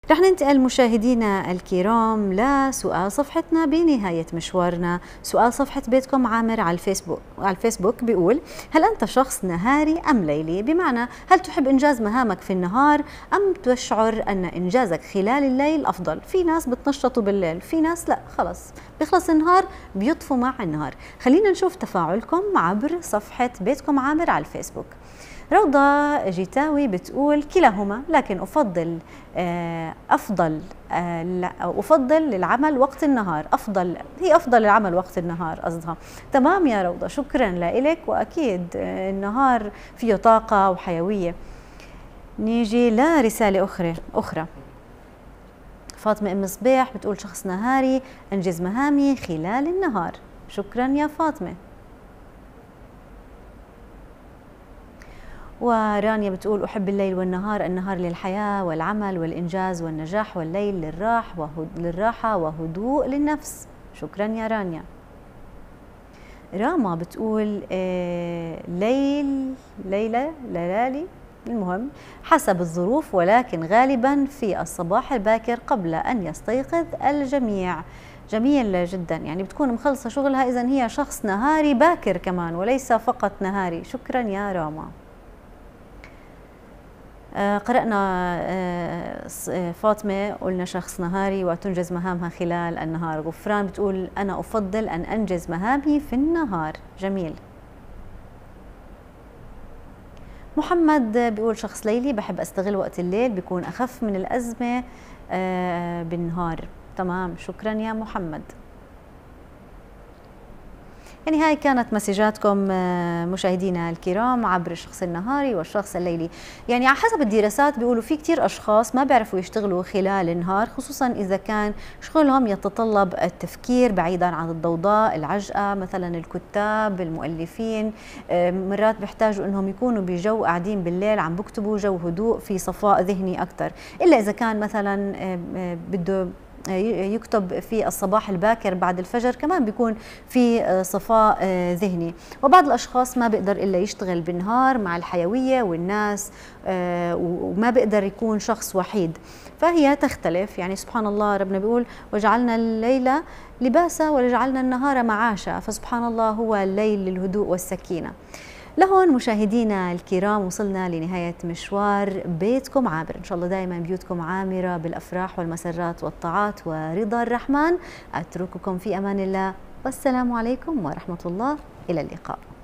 رح ننتقل مشاهدينا الكرام لسؤال صفحتنا بنهاية مشوارنا. سؤال صفحة بيتكم عامر على الفيسبوك بيقول: هل أنت شخص نهاري أم ليلي؟ بمعنى هل تحب إنجاز مهامك في النهار أم تشعر أن إنجازك خلال الليل أفضل؟ في ناس بتنشطوا بالليل، في ناس لا، خلص بيخلص النهار بيطفوا مع النهار. خلينا نشوف تفاعلكم عبر صفحة بيتكم عامر على الفيسبوك. روضة جيتاوي بتقول: كلاهما، لكن أفضل للعمل وقت النهار. أفضل العمل وقت النهار قصدها. تمام يا روضة، شكرا لإلك، وأكيد النهار فيه طاقة وحيوية. نيجي لرسالة أخرى. فاطمة أم صبيح بتقول: شخص نهاري، أنجز مهامي خلال النهار. شكرا يا فاطمة. ورانيا بتقول: أحب الليل والنهار، النهار للحياة والعمل والإنجاز والنجاح، والليل للراحة وهدوء للنفس. شكرا يا رانيا. راما بتقول: ليالي، المهم حسب الظروف، ولكن غالبا في الصباح الباكر قبل أن يستيقظ الجميع. جميل جدا، يعني بتكون مخلصة شغلها، إذن هي شخص نهاري باكر كمان وليس فقط نهاري. شكرا يا راما. قرأنا فاطمة، قلنا شخص نهاري وتنجز مهامها خلال النهار. غفران بتقول: أنا أفضل أن أنجز مهامي في النهار. جميل. محمد بيقول: شخص ليلي، بحب أستغل وقت الليل، بيكون أخف من الأزمة بالنهار. تمام، شكرا يا محمد. يعني هاي كانت مسجاتكم مشاهدينا الكرام عبر الشخص النهاري والشخص الليلي. يعني على حسب الدراسات بيقولوا في كتير أشخاص ما بيعرفوا يشتغلوا خلال النهار، خصوصا إذا كان شغلهم يتطلب التفكير بعيدا عن الضوضاء العجقة، مثلا الكتاب، المؤلفين، مرات بيحتاجوا أنهم يكونوا بجو قاعدين بالليل عم بكتبوا، جو هدوء في صفاء ذهني أكثر. إلا إذا كان مثلا بده يكتب في الصباح الباكر بعد الفجر، كمان بيكون في صفاء ذهني. وبعض الأشخاص ما بيقدر إلا يشتغل بالنهار مع الحيوية والناس، وما بيقدر يكون شخص وحيد، فهي تختلف. يعني سبحان الله، ربنا بيقول: وجعلنا الليل لباسا وجعلنا النهار معاشا. فسبحان الله، هو الليل للهدوء والسكينة. لهون مشاهدينا الكرام وصلنا لنهاية مشوار بيتكم عامر. إن شاء الله دائما بيوتكم عامرة بالأفراح والمسرات والطاعات ورضا الرحمن. أترككم في أمان الله، والسلام عليكم ورحمة الله. إلى اللقاء.